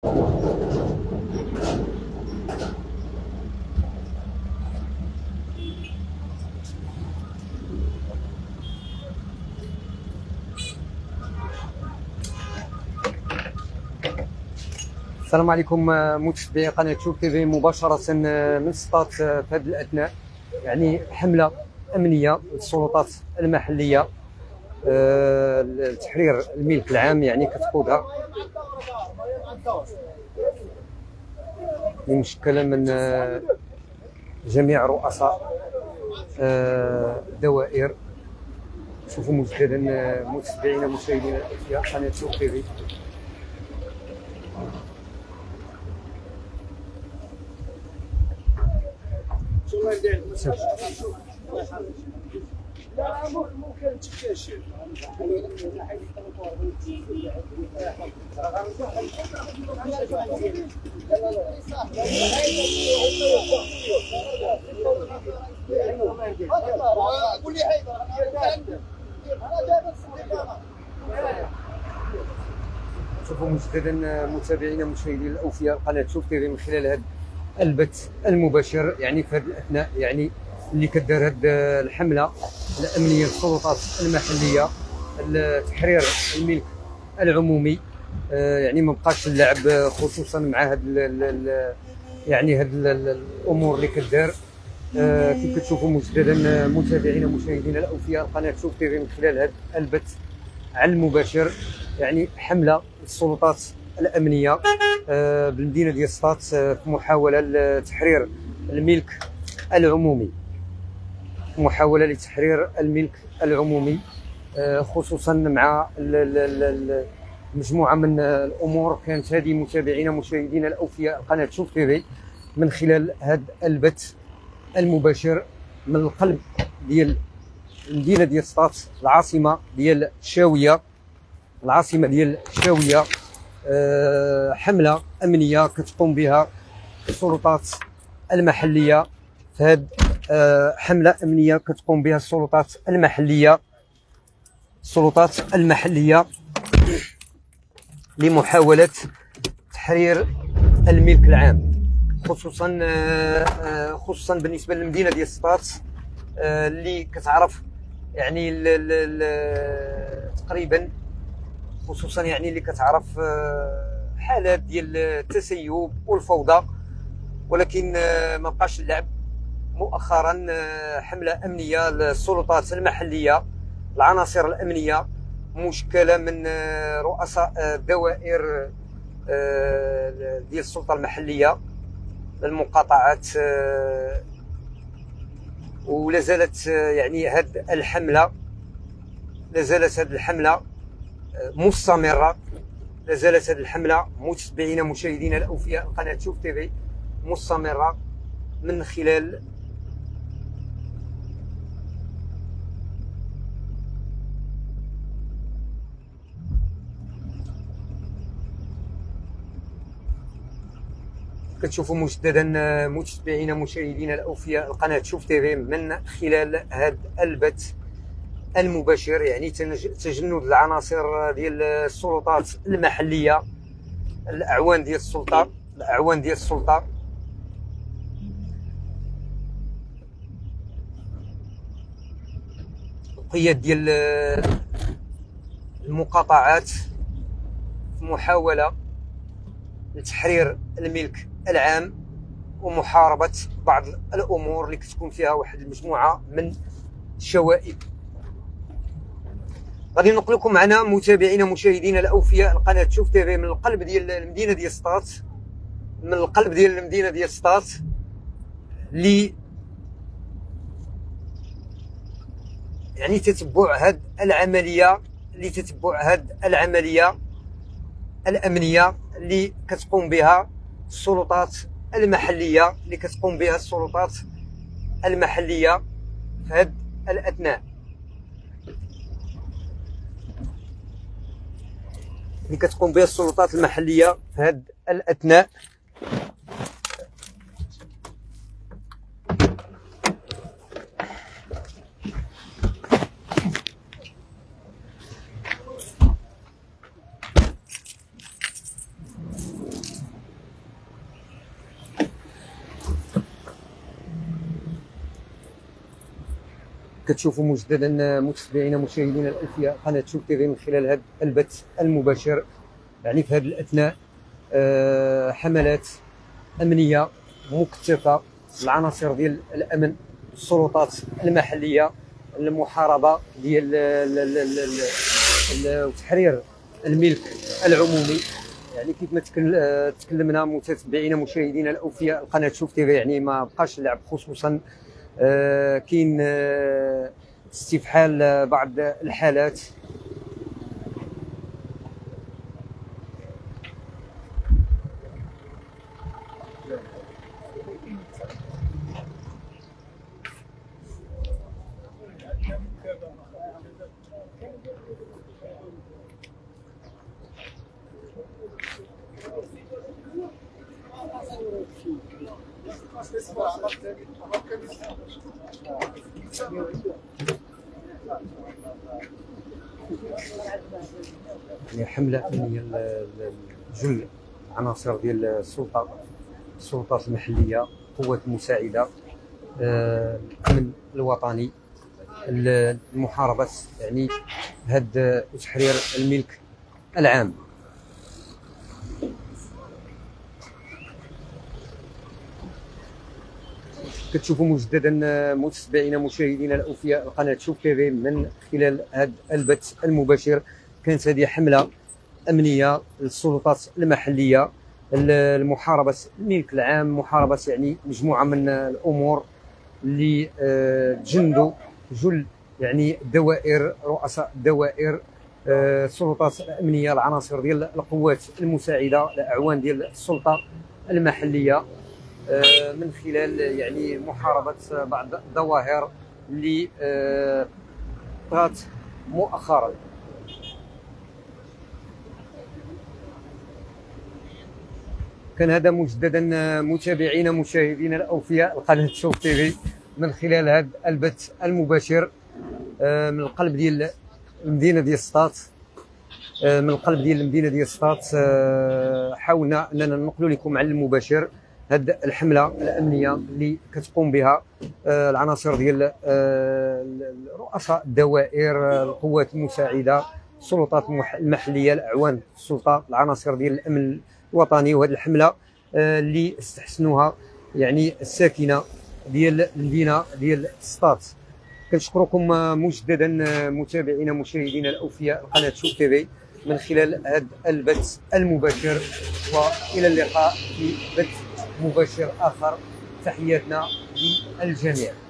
السلام عليكم متابعي قناه شوف تيفي مباشره من سطات في هذه الاثناء. يعني حمله امنيه للسلطات المحليه لتحرير الملك العام، يعني كتقودها مشكله من جميع رؤساء دوائر. شوفوا مجددا متابعينا مشاهدينا في قناه شوف تيفي. شوفوا مجددا متابعينا مشاهدينا الاوفياء قناه شوف تيفي من خلال هذا البث المباشر، يعني في هذه الاثناء يعني اللي كدار هذه الحمله الامنيه للسلطات المحليه لتحرير الملك العمومي. يعني ما بقاش اللعب، خصوصا مع هذه يعني هذه الامور اللي كدار. كيف كتشوفوا مجددا متابعينا مشاهدينا الاوفياء قناه شوف تيفي من خلال هذا البث على المباشر، يعني حمله للسلطات الامنيه بالمدينه ديال سطات في محاوله لتحرير الملك العمومي، محاوله لتحرير الملك العمومي، خصوصا مع مجموعه من الامور كانت هذه متابعينا مشاهدينا الاوفياء قناه شوف تيفي من خلال هذا البث المباشر من القلب ديال المدينه ديال سطات، العاصمه ديال الشاويه، العاصمه ديال الشاويه. حمله امنيه كتقوم بها السلطات المحليه، فهاد حمله امنيه كتقوم بها السلطات المحليه لمحاوله تحرير الملك العام، خصوصا بالنسبه للمدينه ديال سطات اللي كتعرف يعني تقريبا، خصوصا يعني اللي كتعرف حالات ديال التسيب والفوضى. ولكن ما بقاش اللعب. مؤخرا حمله امنيه للسلطات المحليه، العناصر الامنيه مشكله من رؤساء دوائر ديال السلطه المحليه للمقاطعات، ولا زالت يعني هذه الحمله مستمره. لا زالت هذه الحمله متابعينا مشاهدينا الاوفياء قناه شوف تيفي مستمره من خلال كتشوفوا مجددا متابعينا مشاهدينا الاوفياء قناه شوف تيفي من خلال هذا البث المباشر، يعني تجند العناصر ديال السلطات المحليه، الاعوان ديال السلطه القياد ديال المقاطعات في محاوله لتحرير الملك العام ومحاربه بعض الامور اللي كتكون فيها واحد المجموعه من الشوائب. غادي نقول لكم معنا متابعينا مشاهدينا الاوفياء قناه شوف تيفي من القلب ديال المدينه ديال سطات، اللي يعني تتبع هذه العمليه الامنيه اللي كتقوم بها السلطات المحليه في هذه الاثناء، كتشوفوا مجددا متابعينا مشاهدينا الألفياء قناة شوف تيفي من خلال هذا البث المباشر. يعني في هذه الأثناء حملات أمنية مكثفة العناصر ديال الأمن، السلطات المحلية، المحاربة ديال تحرير الملك العمومي. يعني كيف ما تكلمنا متابعينا مشاهدينا الأوفياء قناة شوف تيفي، يعني ما بقاش اللعب، خصوصا كاين استفحال بعض الحالات. يعني حملة أمنية جل عناصر ديال السلطات المحلية، قوات المساعدة، الأمن الوطني، المحاربة يعني هاد تحرير الملك العام. كتشوفوا مجددا متابعينا مشاهدينا الاوفياء قناه شوف تيفي من خلال هذا البث المباشر. كانت هذه حمله امنيه للسلطات المحليه، المحاربه الملك العام، محاربه يعني مجموعه من الامور اللي تجندوا جل يعني الدوائر، رؤساء الدوائر، السلطات الامنيه، العناصر ديال القوات المساعده، الاعوان ديال السلطه المحليه، من خلال يعني محاربه بعض الظواهر اللي طرات مؤخرا. كان هذا مجددا متابعينا مشاهدينا الاوفياء القناه شوف تيفي من خلال هذا البث المباشر من القلب ديال المدينه ديال سطات. من القلب ديال المدينه ديال سطات حاولنا اننا ننقلوا لكم على المباشر هذه الحمله الامنيه اللي كتقوم بها العناصر ديال رؤساء الدوائر، القوات المساعده، السلطات المحليه، الاعوان السلطه، العناصر ديال الامن الوطني. وهذه الحمله اللي استحسنوها يعني الساكنه ديال المدينه ديال سطات. كنشكركم مجددا متابعينا مشاهدينا الاوفياء قناه شوف تيفي من خلال هذا البث المباشر، والى اللقاء في بث مباشر اخر. تحياتنا للجميع.